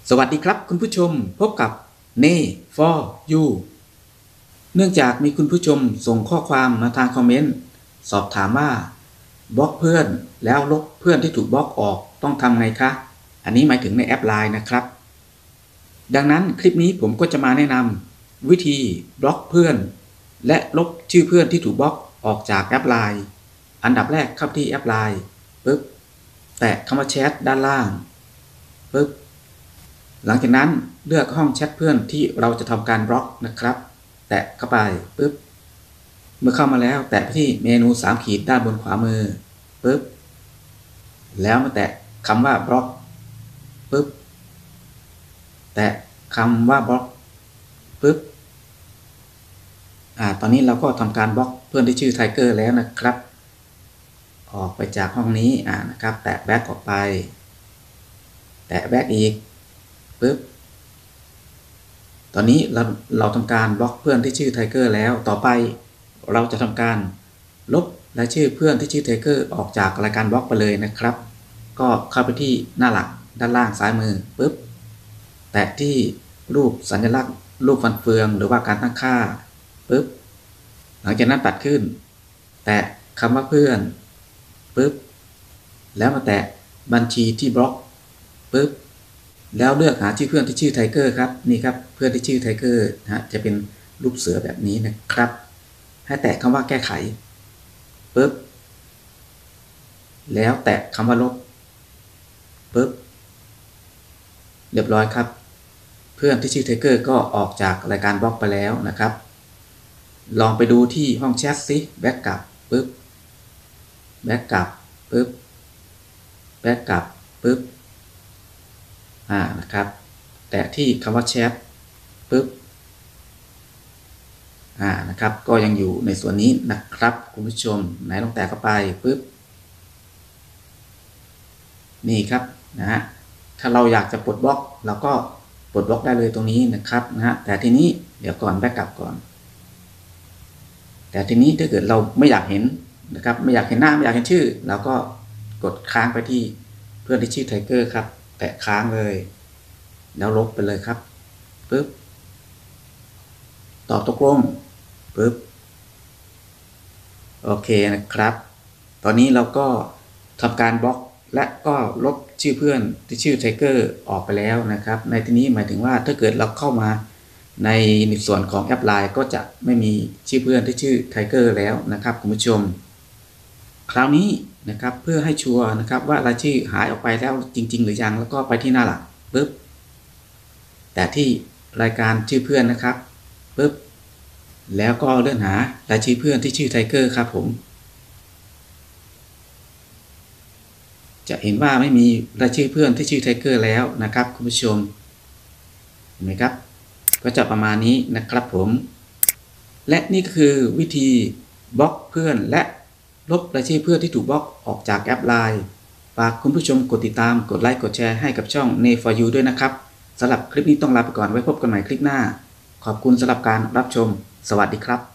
สวัสดีครับคุณผู้ชมพบกับ Nay for You เนื่องจากมีคุณผู้ชมส่งข้อความมาทางคอมเมนต์สอบถามว่าบล็อกเพื่อนแล้วลบเพื่อนที่ถูกบล็อกออกต้องทำไงคะอันนี้หมายถึงในแอป LINE นะครับดังนั้นคลิปนี้ผมก็จะมาแนะนำวิธีบล็อกเพื่อนและลบชื่อเพื่อนที่ถูกบล็อกออกจากแอป LINE อันดับแรกเข้าที่แอป LINE ปึ๊บแตะคำว่าแชทด้านล่างปึ๊บหลังจากนั้นเลือกห้องแชทเพื่อนที่เราจะทำการบล็อกนะครับแตะเข้าไปปึ๊บเมื่อเข้ามาแล้วแตะไปที่เมนู3ขีดด้านบนขวามือปึ๊บแล้วมาแตะคำว่าบล็อกปึ๊บแตะคำว่าบล็อกปึ๊บตอนนี้เราก็ทำการบล็อกเพื่อนที่ชื่อไทเกอร์แล้วนะครับออกไปจากห้องนี้นะครับแตะแบ็กออกไปแตะแบ็กอีกปึ๊บตอนนี้เราทำการบล็อกเพื่อนที่ชื่อไทเกอร์แล้วต่อไปเราจะทำการลบรายชื่อเพื่อนที่ชื่อไทเกอร์ออกจากรายการบล็อกไปเลยนะครับก็เข้าไปที่หน้าหลักด้านล่างซ้ายมือปึ๊บแตะที่รูปสัญลักษณ์รูปฟันเฟืองหรือว่าการตั้งค่าปึ๊บหลังจากนั้นปัดขึ้นแตะคำว่าเพื่อนปึ๊บแล้วมาแตะบัญชีที่บล็อกปึ๊บแล้วเลือกหาชื่อเพื่อนที่ชื่อไทเกอร์ครับนี่ครับเพื่อนที่ชื่อไทเกอร์จะเป็นรูปเสือแบบนี้นะครับให้แตะคำว่าแก้ไขปึ๊บแล้วแตะคำว่าลบปึ๊บเรียบร้อยครับเพื่อนที่ชื่อไทเกอร์ก็ออกจากรายการบล็อกไปแล้วนะครับลองไปดูที่ห้องแชทสิแบ็กกลับปึ๊บแบ็กกลับปึ๊บแบ็กกลับปึ๊บนะครับแตะที่คำว่าแชทปึ๊บนะครับก็ยังอยู่ในส่วนนี้นะครับคุณผู้ชมไหนลองแตะเข้าไปปึ๊บนี่ครับถ้าเราอยากจะปลดบล็อกเราก็ปลดบล็อกได้เลยตรงนี้นะครับแต่ทีนี้เดี๋ยวก่อนแบ็กกลับก่อนแต่ทีนี้ถ้าเกิดเราไม่อยากเห็นนะครับไม่อยากเห็นหน้าไม่อยากเห็นชื่อเราก็กดค้างไปที่เพื่อนที่ชื่อไทเกอร์ครับแตะค้างเลยแล้วลบไปเลยครับปึ๊บตอบตกลงปึ๊บโอเคนะครับตอนนี้เราก็ทำการบล็อกและก็ลบชื่อเพื่อนที่ชื่อไทเกอร์ออกไปแล้วนะครับในที่นี้หมายถึงว่าถ้าเกิดเราเข้ามาในส่วนของแอป LINE ก็จะไม่มีชื่อเพื่อนที่ชื่อไทเกอร์แล้วนะครับคุณผู้ชมคราวนี้นะครับเพื่อให้ชัวร์นะครับว่ารายชื่อหายออกไปแล้วจริงๆหรือยังแล้วก็ไปที่หน้าหลักปึ๊บแต่ที่รายการชื่อเพื่อนนะครับปึ๊บแล้วก็เลื่อนหารายชื่อเพื่อนที่ชื่อไทเกอร์ครับผมจะเห็นว่าไม่มีรายชื่อเพื่อนที่ชื่อไทเกอร์แล้วนะครับคุณผู้ชมเห็นไหมครับก็จะประมาณนี้นะครับผมและนี่ก็คือวิธีบล็อกเพื่อนและลบรายชื่อเพื่อนที่ถูกบล็อกออกจากแอป LINE ฝากคุณผู้ชมกดติดตามกดไลค์กดแชร์ให้กับช่อง Nay for You ด้วยนะครับสำหรับคลิปนี้ต้องลาไปก่อนไว้พบกันใหม่คลิปหน้าขอบคุณสำหรับการรับชมสวัสดีครับ